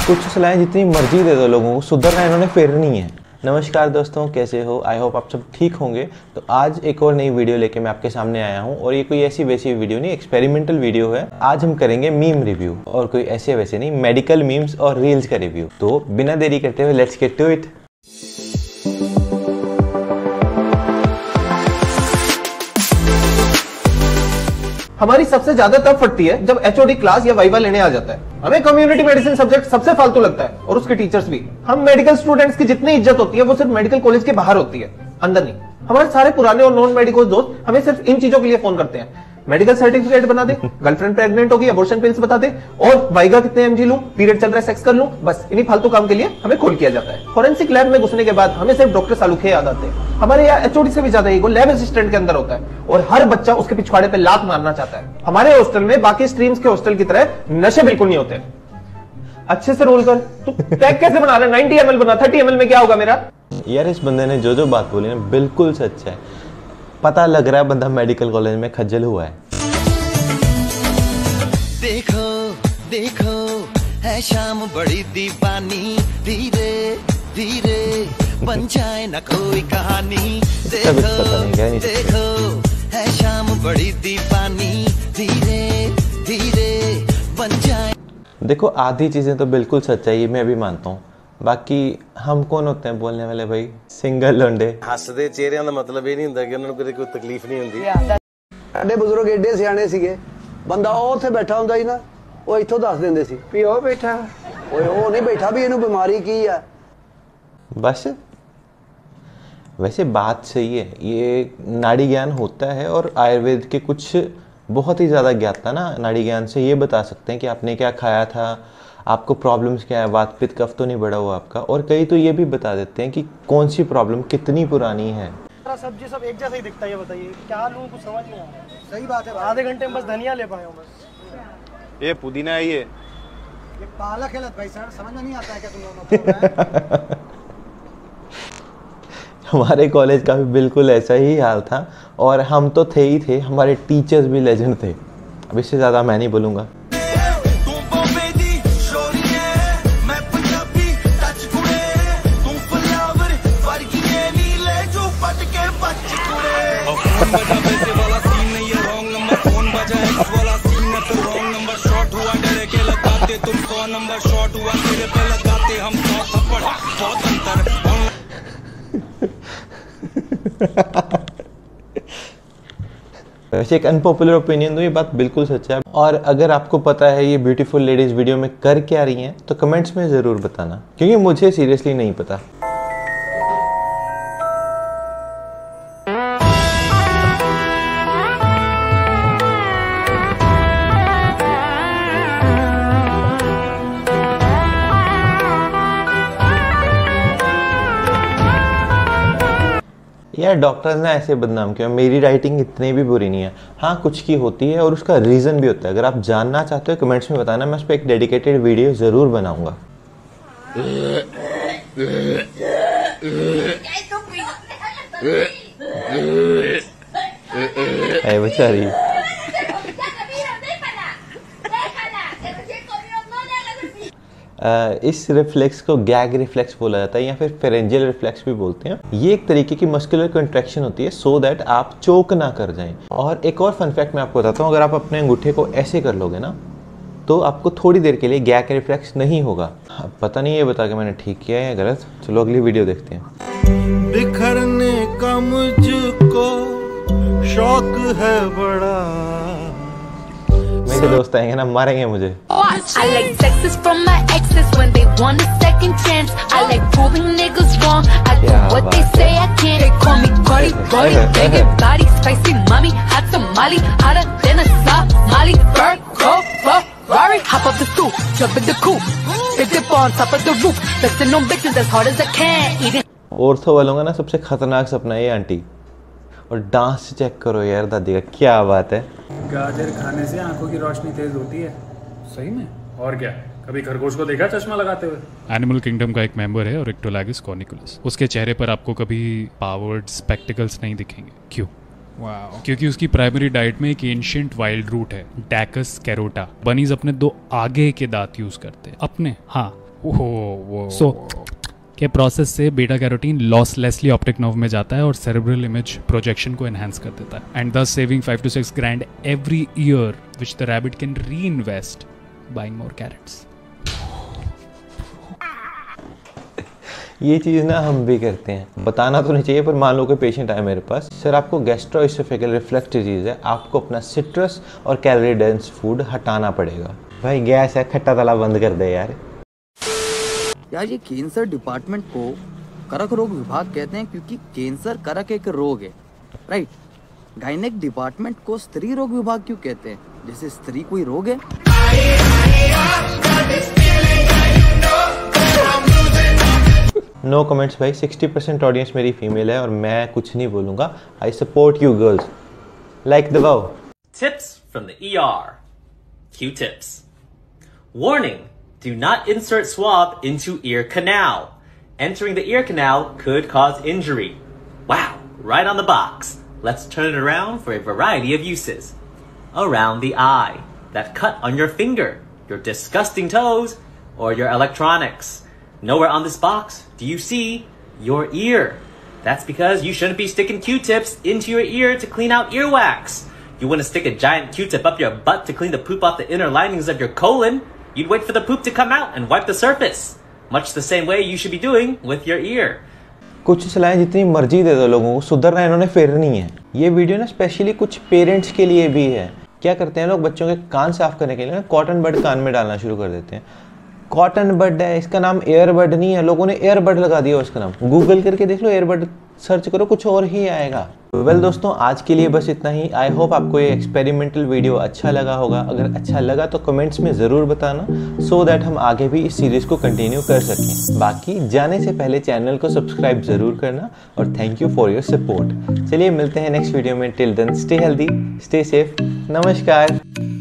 कुछ सलाहें जितनी मर्जी दे दो लोगों को, सुधरना इन्होंने फिर नहीं है। नमस्कार दोस्तों, कैसे हो? आई होप आप सब ठीक होंगे। तो आज एक और नई वीडियो लेके मैं आपके सामने आया हूँ और ये कोई ऐसी वैसी वीडियो नहीं, एक्सपेरिमेंटल वीडियो है। आज हम करेंगे मीम रिव्यू, और कोई ऐसे वैसे नहीं, मेडिकल मीम्स और रील्स का रिव्यू। तो बिना देरी करते हुए लेट्स गेट टू इट। हमारी सबसे ज्यादा तब फटती है जब एचओडी क्लास या वाइवा लेने आ जाता है। हमें कम्युनिटी मेडिसिन सब्जेक्ट सबसे फालतू लगता है और उसके टीचर्स भी। हम मेडिकल स्टूडेंट्स की जितनी इज्जत होती है वो सिर्फ मेडिकल कॉलेज के बाहर होती है, अंदर नहीं। हमारे सारे पुराने और नॉन मेडिकल दोस्त हमें सिर्फ इन चीजों के लिए फोन करते हैं। मेडिकल सर्टिफिकेट बना दे, गर्लफ्रेंड प्रेग्नेंट होगी, अबॉर्शन पिल्स बता दे, और वाइगा कितने एमजी लूं, पीरियड चल रहा है सेक्स कर लूं, बस इन्हीं फालतू काम के लिए हमें कॉल किया जाता है। फॉरेंसिक लैब में घुसने के बाद हमें सिर्फ डॉक्टर सालुखे याद आते हैं। हमारे यहाँ एचओडी से भी ज्यादा ईगो लैब असिस्टेंट के अंदर होता है और हर बच्चा उसके पिछवाड़े पे लात मारना चाहता है। हमारे हॉस्टल में बाकी स्ट्रीम्स के हॉस्टल की तरह नशे बिल्कुल नहीं होते। अच्छे से रोल कर। तू पैक कैसे बना रहा है? 90 ml बना, 30 ml में क्या होगा मेरा? यार इस बंदे ने जो जो बात बोली ना बिल्कुल सच है। पता लग रहा है बंदा मेडिकल कॉलेज में खज्जल हुआ है। देखो देखो है शाम बड़ी दीवानी, धीरे धीरे बन जाए ना कोई कहानी। देखो देखो है शाम बड़ी दीवानी, धीरे धीरे बन जाए। देखो आधी चीजें तो बिल्कुल सच है, ये मैं भी मानता हूँ। बाकी हम कौन होते हैं बोलने वाले भाई? सिंगल लोंडे। हसदे चेहरिਆਂ ਦਾ मतलब ਇਹ ਨਹੀਂ ਹੁੰਦਾ ਕਿ ਉਹਨਾਂ ਨੂੰ ਕੋਈ ਤਕਲੀਫ ਨਹੀਂ ਹੁੰਦੀ। ਸਾਡੇ ਬਜ਼ੁਰਗ ਏਡੇ ਸਿਆਣੇ ਸੀਗੇ, ਬੰਦਾ ਉਹ ਉੱਥੇ ਬੈਠਾ ਹੁੰਦਾ ਸੀ ਨਾ, ਉਹ ਇੱਥੋਂ ਦੱਸ ਦਿੰਦੇ ਸੀ ਵੀ ਉਹ ਬੈਠਾ, ਓਏ ਉਹ ਨਹੀਂ ਬੈਠਾ ਵੀ ਇਹਨੂੰ ਬਿਮਾਰੀ ਕੀ ਆ। बस वैसे बात सही है, ये नाड़ी ज्ञान होता है और आयुर्वेद के कुछ बहुत ही ज़्यादा ज्ञाता ना नाड़ी ज्ञान से ये बता सकते हैं कि आपने क्या खाया था, आपको प्रॉब्लम्स क्या है, वात पित्त कफ तो नहीं बढ़ा हुआ आपका। और कई तो ये भी बता देते हैं कि कौन सी प्रॉब्लम कितनी पुरानी है। सब्जी सब एक जैसा ही दिखता है, ये बताइए क्या लूं, कुछ समझ नहीं आ रहा। सही बात है, आधे घंटे में बस धनिया ले पाया हूं बस। ये पुदीना है, ये पालक है भाई सर, समझ में नहीं आता है क्या तुम लोग बोल रहे हैं। हमारे कॉलेज का भी बिल्कुल ऐसा ही हाल था और हम तो थे ही थे, हमारे टीचर्स भी लेजेंड थे। अब इससे ज़्यादा मैं नहीं बोलूँगा। वैसे एक अनपॉपुलर ओपिनियन, तो ये बात बिल्कुल सच है। और अगर आपको पता है ये ब्यूटीफुल लेडीज वीडियो में कर क्या रही हैं तो कमेंट्स में ज़रूर बताना, क्योंकि मुझे सीरियसली नहीं पता। यार डॉक्टर्स ने ऐसे बदनाम किया। मेरी राइटिंग इतनी भी बुरी नहीं है, हाँ कुछ की होती है और उसका रीज़न भी होता है। अगर आप जानना चाहते हो कमेंट्स में बताना, मैं उस पर एक डेडिकेटेड वीडियो ज़रूर बनाऊंगा। ऐ बेचारी, इस रिफ्लेक्स को गैग रिफ्लेक्स बोला जाता है या फिर फेरेंजियल रिफ्लेक्स भी बोलते हैं। ये एक तरीके की मस्कुलर कंट्रैक्शन होती है सो दैट आप चोक ना कर जाएं। और एक और फन फैक्ट मैं आपको बताता हूँ, अगर आप अपने अंगूठे को ऐसे कर लोगे ना तो आपको थोड़ी देर के लिए गैग रिफ्लेक्स नहीं होगा। अब पता नहीं ये बता के मैंने ठीक किया है या गलत। चलो अगली वीडियो देखते हैं। बिखरने का मुझको शौक है बड़ा। मेरे दोस्त आएंगे ना मारेंगे मुझे। I like sexes from my exes when they want a second chance. I like proving niggas wrong. I do what they say I can't. They call me Cardi, Cardi, banging body, spicy mommy, hot tamale, hotter than a Somali. Virgo, Ferrari, hop up the stoop, jump in the coupe, big dip on top of the roof, flexing on bitches as hard as I can. Eating. Ortho वालों का ना सबसे खतरनाक सपना है ये aunty. और dance check करो यार दादी का, क्या बात है। गाजर खाने से आंखों की रोशनी तेज होती है। सही में? और क्या, कभी खरगोश को देखा चश्मा लगाते हुए? एनिमल किंगडम का एक मेंबर है ओरिक्टोलैगिस कॉर्निकुलस। उसके चेहरे पर आपको कभी पावर्ड स्पेक्टिकल्स नहीं दिखेंगे। क्यों? वाओ, क्योंकि उसकी प्राइमरी डाइट में एक एंशिएंट वाइल्ड रूट है, डैकस कैरोटा। बनीज अपने दो आगे के दांत यूज करते हैं अपने, हाँ वो सो के प्रोसेस से beta carotene losslessly optic nerve में जाता है और सेरेब्रल इमेज प्रोजेक्शन को एनहांस कर देता है and this saving 5 to 6 grand every year which the rabbit can reinvest buying more carrots. ये चीज़ ना हम भी करते हैं, बताना तो नहीं चाहिए पर मान लो कि पेशेंट आए मेरे पास, सर आपको गैस्ट्रोइसोफेगल रिफ्लक्स डिजीज़ है, आपको अपना सिट्रस और कैलोरी डेंस फूड हटाना पड़ेगा। भाई गैस है, खट्टा तला बंद कर दे यार। यार ये कैंसर डिपार्टमेंट को करक रोग विभाग कहते हैं क्योंकि कैंसर करक एक रोग है, राइट। गायनेक डिपार्टमेंट को स्त्री रोग विभाग क्यों कहते हैं, जैसे स्त्री कोई रोग है। नो कमेंट्स भाई, 60% ऑडियंस मेरी फीमेल है और मैं कुछ नहीं बोलूंगा। I support you girls, like दबाओ। Tips from the ER. Q-tips. Warning, do not insert swab into ear canal. Entering the ear canal could cause injury. Wow, right on the box. Let's turn it around for a variety of uses. Around the eye, that cut on your finger, your disgusting toes, or your electronics. Nowhere on this box do you see your ear. That's because you shouldn't be sticking Q-tips into your ear to clean out earwax. You wouldn't stick a giant Q-tip up your butt to clean the poop off the inner linings of your colon. You'd wait for the poop to come out and wipe the surface. Much the same way you should be doing with your ear. कुछ सलाहें जितनी मर्जी दे दो लोगों को, सुधरना इन्होंने फिर नहीं है। ये वीडियो ना स्पेशली कुछ पेरेंट्स के लिए भी है। क्या करते हैं लोग, बच्चों के कान साफ करने के लिए ना कॉटन बड कान में डालना शुरू कर देते हैं। कॉटन बड है, इसका नाम एयरबड नहीं है, लोगों ने एयरबड लगा दिया उसका नाम। गूगल करके देख लो, एयरबड सर्च करो, कुछ और ही आएगा। वेल दोस्तों, आज के लिए बस इतना ही। आई होप आपको ये एक्सपेरिमेंटल वीडियो अच्छा लगा होगा। अगर अच्छा लगा तो कमेंट्स में ज़रूर बताना, सो दैट हम आगे भी इस सीरीज़ को कंटिन्यू कर सकें। बाकी जाने से पहले चैनल को सब्सक्राइब ज़रूर करना और thank you for your support. चलिए मिलते हैं नेक्स्ट वीडियो में। Till then stay healthy, stay safe, नमस्कार।